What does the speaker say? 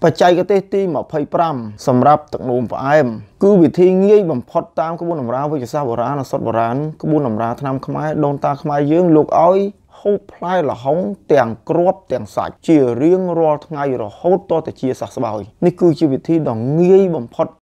បច្ចេកទេសទី25សម្រាប់ទឹកនោមផ្អែមគឺវិធីងាយបំផុតតាមក្បួនតម្រាវេជ្ជសាស្ត្របុរាណសុទ្ធបុរាណក្បួនតម្រាថ្នាំខ្មែរដូនតាខ្មែរយើងលោកឲ្យហូបផ្លែល្ហុងទាំងគ្រាប់ទាំងសាច់ជារៀងរាល់ថ្ងៃរហូតតទៅជាសះស្បើយនេះគឺជាវិធីដ៏ងាយបំផុត